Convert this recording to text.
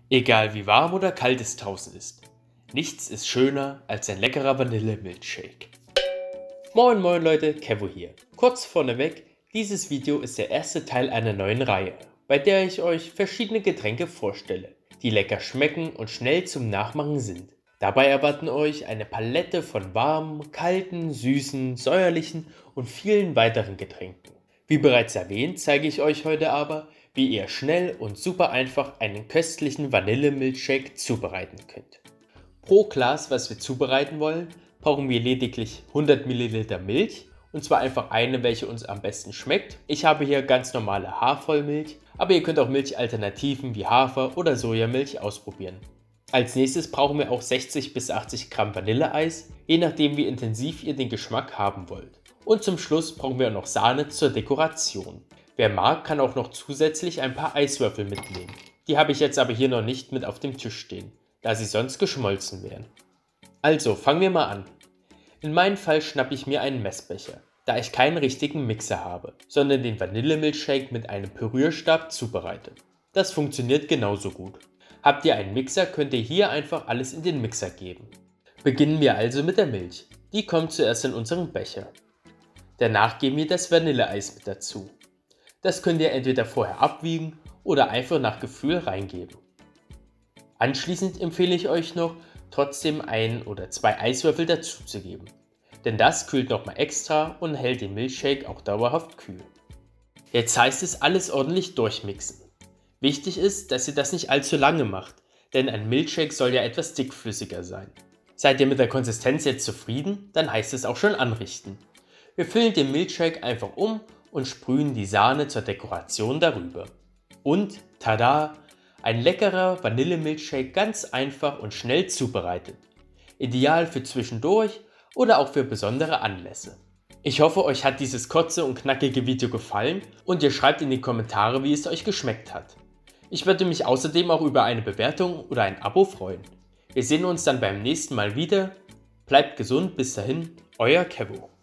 Egal wie warm oder kalt es draußen ist, nichts ist schöner als ein leckerer Vanille-Milkshake. Moin moin Leute, Kevo hier. Kurz vorneweg, dieses Video ist der erste Teil einer neuen Reihe, bei der ich euch verschiedene Getränke vorstelle, die lecker schmecken und schnell zum Nachmachen sind. Dabei erwarten euch eine Palette von warmen, kalten, süßen, säuerlichen und vielen weiteren Getränken. Wie bereits erwähnt, zeige ich euch heute aber, wie ihr schnell und super einfach einen köstlichen Vanille-Milkshake zubereiten könnt. Pro Glas, was wir zubereiten wollen, brauchen wir lediglich 100 ml Milch, und zwar einfach eine, welche uns am besten schmeckt. Ich habe hier ganz normale Hafermilch, aber ihr könnt auch Milchalternativen wie Hafer- oder Sojamilch ausprobieren. Als nächstes brauchen wir auch 60 bis 80 Gramm Vanilleeis, je nachdem wie intensiv ihr den Geschmack haben wollt. Und zum Schluss brauchen wir noch Sahne zur Dekoration. Wer mag, kann auch noch zusätzlich ein paar Eiswürfel mitnehmen. Die habe ich jetzt aber hier noch nicht mit auf dem Tisch stehen, da sie sonst geschmolzen wären. Also, fangen wir mal an. In meinem Fall schnappe ich mir einen Messbecher, da ich keinen richtigen Mixer habe, sondern den Vanille-Milkshake mit einem Pürierstab zubereite. Das funktioniert genauso gut. Habt ihr einen Mixer, könnt ihr hier einfach alles in den Mixer geben. Beginnen wir also mit der Milch. Die kommt zuerst in unseren Becher. Danach geben wir das Vanilleeis mit dazu. Das könnt ihr entweder vorher abwiegen oder einfach nach Gefühl reingeben. Anschließend empfehle ich euch noch, trotzdem 1 oder 2 Eiswürfel dazu zu geben, denn das kühlt nochmal extra und hält den Milkshake auch dauerhaft kühl. Jetzt heißt es alles ordentlich durchmixen. Wichtig ist, dass ihr das nicht allzu lange macht, denn ein Milkshake soll ja etwas dickflüssiger sein. Seid ihr mit der Konsistenz jetzt zufrieden, dann heißt es auch schon anrichten. Wir füllen den Milkshake einfach um und sprühen die Sahne zur Dekoration darüber. Und tada! Ein leckerer Vanille-Milkshake, ganz einfach und schnell zubereitet. Ideal für zwischendurch oder auch für besondere Anlässe. Ich hoffe, euch hat dieses kurze und knackige Video gefallen und ihr schreibt in die Kommentare, wie es euch geschmeckt hat. Ich würde mich außerdem auch über eine Bewertung oder ein Abo freuen. Wir sehen uns dann beim nächsten Mal wieder. Bleibt gesund, bis dahin, euer Kevo.